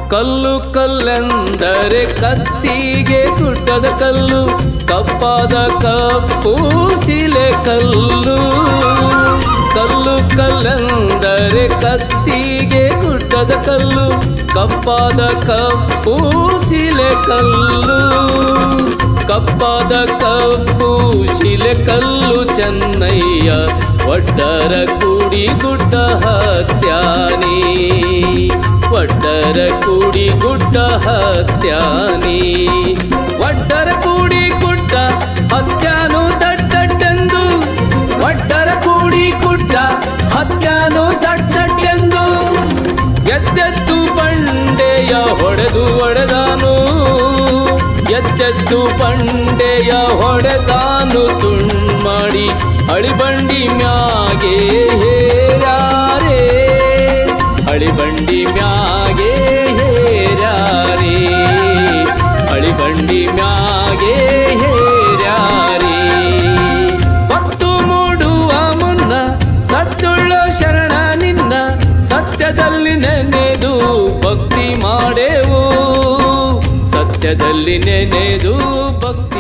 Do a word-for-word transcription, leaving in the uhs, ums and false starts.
ಕಲ್ಲು ಕಲ್ಲೆಂದರೆ ಕತ್ತಿಗೆ ಗುಡ್ಡದ ಕಲ್ಲು, ಕಪ್ಪಾದ ಕಪ್ಪು ಶಿಲೆ ಕಲ್ಲು. ಕಲ್ಲು ಕಲ್ಲೆಂದರೆ ಕತ್ತಿಗೆ ಗುಡ್ಡದ ಕಲ್ಲು, ಕಪ್ಪಾದ ಕಪ್ಪು ಶಿಲೆ ಕಲ್ಲು. ಕಪ್ಪಾದ ಕಪ್ಪು ಶಿಲೆ ಕಲ್ಲು ಚೆನ್ನಯ್ಯ, ಒಡ್ಡರ ಕೂಡಿ ಗುಡ್ಡ ಹತ್ಯಾನಿ, ಒಡ್ಡರ ಕೂಡಿ ಗುಡ್ಡ ಹತ್ಯಾನಿ. ಒಡ್ಡರ ಕೂಡಿ ಗುಡ್ಡ ಹತ್ಯಾನು ದಡ್ಡಡ್ಡೆಂದು, ಒಡ್ಡರ ಕೂಡಿ ಗುಡ್ಡ ಹತ್ಯಾನು ದಡ್ಡಡ್ಡೆಂದು. ಎದ್ದೆದ್ದು ಬಂಡೆಯ ಹೊಡೆದು ಒಡೆದಾನು, ಎದ್ದೆದ್ದು ಬಂಡೆಯ ಹೊಡೆದಾನು ತುಂಡ್ಮಾಡಿ ಅಳಿಬಂಡಿ ಮ್ಯಾಗೆ ಹೇರ್ಯಾರೆ, ಅಳಿಬಂಡಿ ಮ್ಯಾಗೆ ಹೇರ್ಯಾರೆ, ಅಳಿಬಂಡಿ ಮ್ಯಾಗೆ ಹೇರ್ಯಾರೆ. ಹೊತ್ತು ಮೂಡುವ ಮುನ್ನ ಸತ್ತುಳ್ಳ ಶರಣ ನಿನ್ನ, ಸತ್ಯದಲ್ಲಿ ನೆನೆದು ಭಕ್ತಿ ಮಾಡೆವು, ಸತ್ಯದಲ್ಲಿ ನೆನೆದು ಭಕ್ತಿ